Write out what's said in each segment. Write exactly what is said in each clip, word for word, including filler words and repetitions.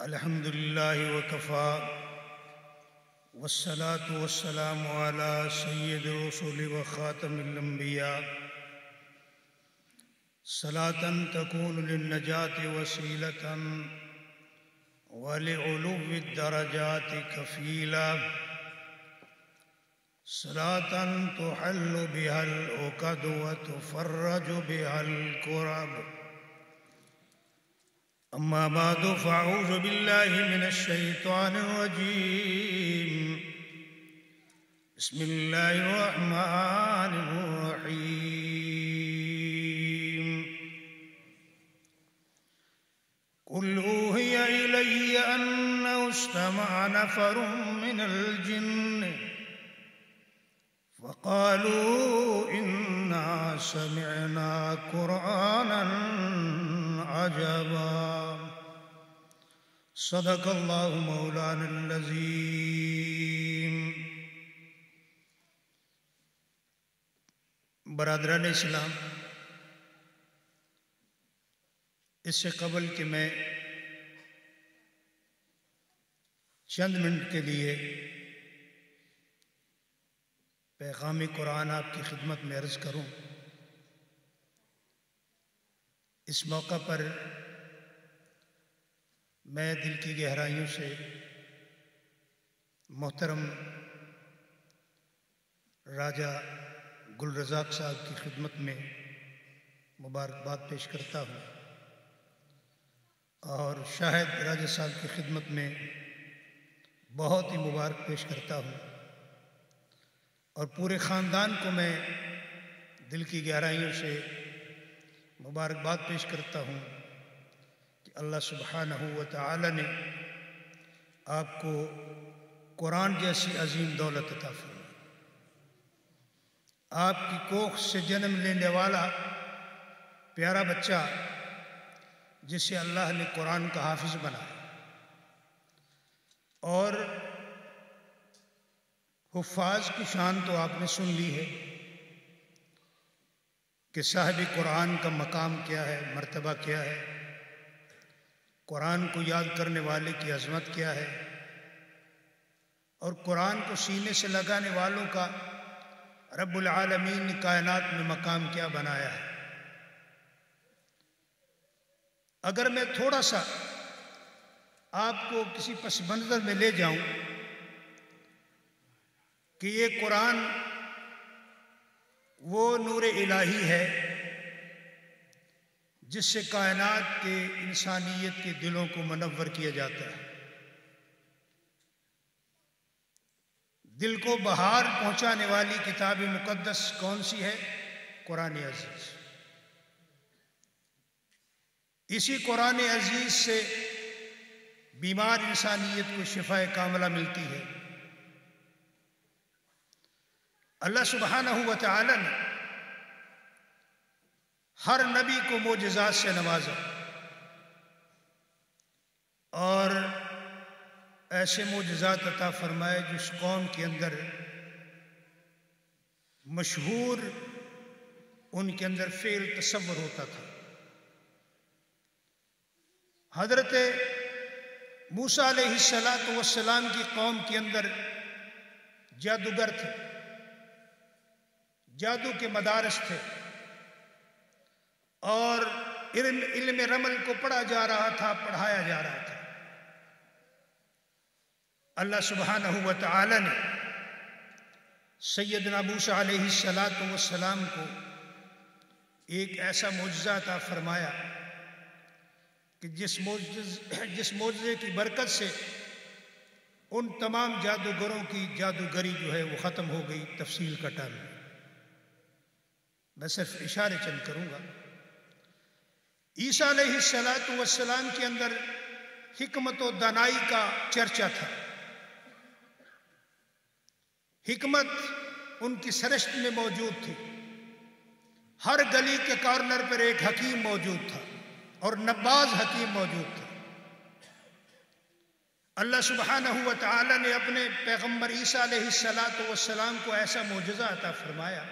الحمد لله وكفى والصلاة والسلام على سيد الرسل وخاتم الأنبياء صلاة تكون للنجاة وسيلة ولعلو الدرجات كفيلا صلاة تحل بها العقد وتفرج بها الكرب. أما بعد فأعوذ بالله من الشيطان الرجيم. بسم الله الرحمن الرحيم. قل أوحي إلي أنه استمع نفر من الجن فقالوا إنا سمعنا قرآنا عجبا. صدق اللہ مولانا العظیم. برادران اسلام، اس سے قبل کہ میں چند منٹ کے لیے پیغام قرآن آپ کی خدمت میں عرض کروں، اس موقع پر میں دل کی گہرائیوں سے محترم راجہ گل رزاق صاحب کی خدمت میں مبارکباد پیش کرتا ہوں، اور شاہد راجہ صاحب کی خدمت میں بہت ہی مبارک پیش کرتا ہوں، اور پورے خاندان کو میں دل کی گہرائیوں سے مبارکباد پیش کرتا ہوں کہ اللہ سبحانہ و تعالی نے آپ کو قرآن جیسی عظیم دولت عطا فرمائی. آپ کی کوکھ سے جنم لینے والا پیارا بچہ جسے اللہ نے قرآن کا حافظ بنایا، اور حفاظ کی شان تو آپ نے سن لی ہے کہ صاحب قرآن کا مقام کیا ہے، مرتبہ کیا ہے، قرآن کو یاد کرنے والے کی عظمت کیا ہے، اور قرآن کو سینے سے لگانے والوں کا رب العالمین نے کائنات میں مقام کیا بنایا ہے. اگر میں تھوڑا سا آپ کو کسی پس منظر میں لے جاؤں کہ یہ قرآن وہ نور الہی ہے جس سے کائنات کے انسانیت کے دلوں کو منور کیا جاتا ہے. دل کو بہار پہنچانے والی کتاب مقدس کون سی ہے؟ قرآن عزیز. اسی قرآن عزیز سے بیمار انسانیت کو شفا کاملہ ملتی ہے. اللہ سبحانہ و تعالی نے ہر نبی کو معجزات سے نوازا، اور ایسے معجزات عطا فرمائے جس قوم کے اندر مشہور ان کے اندر فعل تصور ہوتا تھا. حضرت موسیٰ علیہ السلام کی قوم کے اندر جادوگر تھے، جادو کے مدارس تھے، اور علم علم رمل کو پڑھا جا رہا تھا، پڑھایا جا رہا تھا. اللہ سبحانہ و تعالی نے سیدنا موسیٰ علیہ السلام کو ایک ایسا معجزہ عطا فرمایا کہ جس معجز جس معجزے کی برکت سے ان تمام جادوگروں کی جادوگری جو ہے وہ ختم ہو گئی. تفصیل کا ٹائم ہے، میں صرف اشارے چند کروں گا. عیسیٰ علیہ السلام کے اندر حکمت و دانائی کا چرچا تھا. حکمت ان کی سرشت میں موجود تھی. ہر گلی کے کارنر پر ایک حکیم موجود تھا، اور نباز حکیم موجود تھا. اللہ سبحانہ و تعالی نے اپنے پیغمبر عیسیٰ علیہ السلام کو ایسا معجزہ عطا فرمایا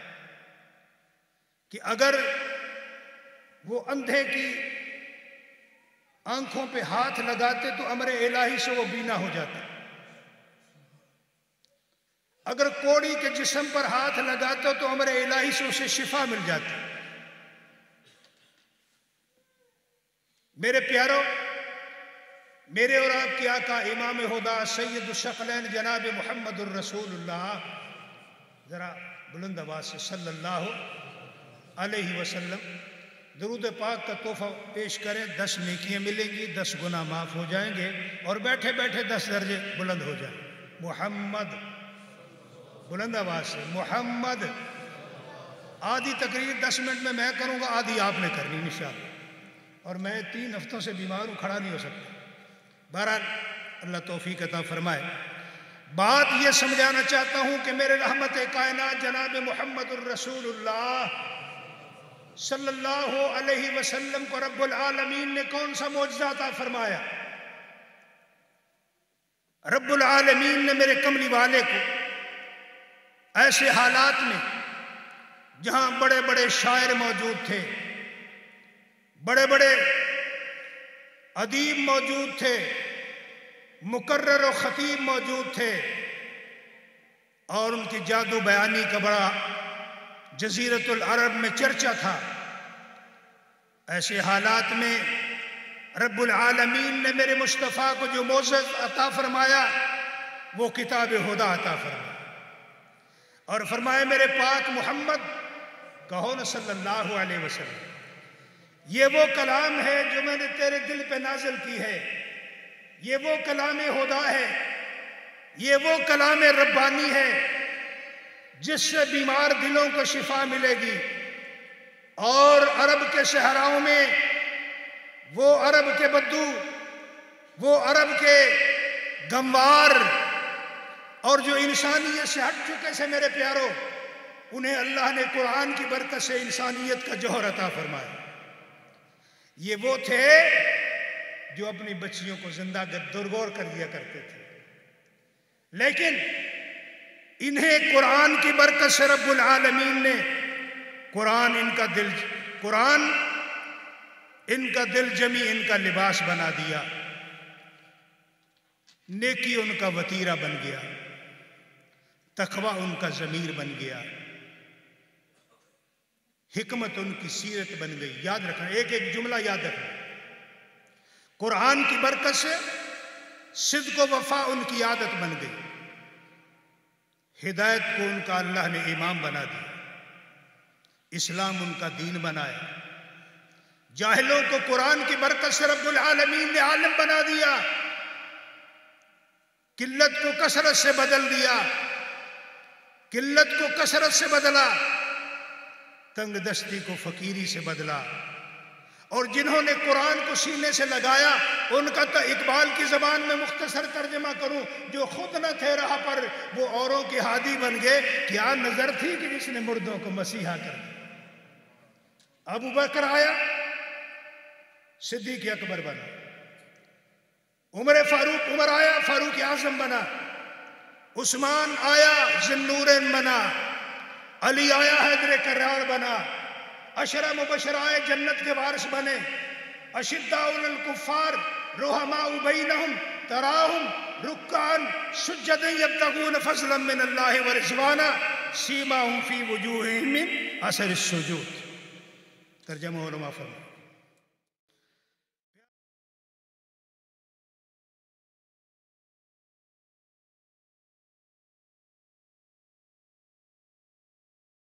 کہ اگر وہ اندھے کی آنکھوں پہ ہاتھ لگاتے تو امر الہی سے وہ بینا ہو جاتا، اگر کوڑی کے جسم پر ہاتھ لگاتا تو امر الہی سے اسے شفا مل جاتی۔ میرے پیارو، میرے اور آپ کے آقا امام ہدا سید الثقلین جناب محمد الرسول اللہ، ذرا بلند آواز سے صلی اللہ علیہ وسلم درود پاک کا تحفہ پیش کریں، دس نیکیاں ملیں گی، دس گناہ معاف ہو جائیں گے، اور بیٹھے بیٹھے دس درجے بلند ہو جائیں۔ محمد، بلند آواز سے محمد۔ آدھی تقریر دس منٹ میں میں کروں گا، آدھی آپ نے کرنی انشاءاللہ، اور میں تین ہفتوں سے بیمار ہوں، کھڑا نہیں ہو سکتا۔ بہرحال اللہ توفیق عطا فرمائے۔ بات یہ سمجھانا چاہتا ہوں کہ میرے رحمت کائنات جناب محمد الرسول اللہ صلی اللہ علیہ وسلم کو رب العالمین نے کون سا معجزہ عطا فرمایا؟ رب العالمین نے میرے کملی والے کو ایسے حالات میں جہاں بڑے بڑے شاعر موجود تھے، بڑے بڑے ادیب موجود تھے، مقرر و خطیب موجود تھے، اور ان کی جادو بیانی کا بڑا جزیرت العرب میں چرچا تھا، ایسے حالات میں رب العالمین نے میرے مصطفیٰ کو جو معجزہ عطا فرمایا وہ کتاب ہدا عطا فرمایا، اور فرمایا میرے پاک محمد کہو نا صلی اللہ علیہ وسلم، یہ وہ کلام ہے جو میں نے تیرے دل پہ نازل کی ہے، یہ وہ کلام ہدا ہے، یہ وہ کلام ربانی ہے جس سے بیمار دلوں کو شفا ملے گی، اور عرب کے صحراؤں میں وہ عرب کے بدو، وہ عرب کے گموار اور جو انسانیت سے ہٹ چکے سے میرے پیاروں، انہیں اللہ نے قرآن کی برکت سے انسانیت کا جوہر عطا فرمایا۔ یہ وہ تھے جو اپنی بچیوں کو زندہ درگور کر دیا کرتے تھے، لیکن انہیں قرآن کی برکت سے رب العالمین نے قرآن ان کا دل قرآن ان کا دل جمی ان کا لباس بنا دیا، نیکی ان کا وتیرہ بن گیا، تقوی ان کا ضمیر بن گیا، حکمت ان کی سیرت بن گئی۔ یاد رکھنا، ایک ایک جملہ یاد رکھنا، قرآن کی برکت سے صدق و وفا ان کی عادت بن گئی، ہدایت کو ان کا اللہ نے امام بنا دیا، اسلام ان کا دین بنایا، جاہلوں کو قرآن کی برکت سے رب العالمین نے عالم بنا دیا، قلت کو کثرت سے بدل دیا، قلت کو کثرت سے بدلا، تنگ دستی کو فقیری سے بدلا، اور جنہوں نے قرآن کو سینے سے لگایا ان کا تو اقبال کی زبان میں مختصر ترجمہ کروں، جو خود نہ تھے راہ پر وہ اوروں کے ہادی بن گئے، کیا نظر تھی کہ جس نے مردوں کو مسیحا کر دیا۔ ابو بکر آیا، صدیق اکبر بنا، عمر فاروق عمر آیا، فاروق اعظم بنا، عثمان آیا ذی النورین بنا، علی آیا حیدر کرار بنا، عشرہ مبشر آئے جنت کے وارث بنے، اشداء علی الکفار رحماء بینہم تراہم رکعا سجدا یبتغون فضلا من اللہ ورضوانا سیماہم فی وجوہہم من اثر السجود۔ ترجمہ علماء فرمائے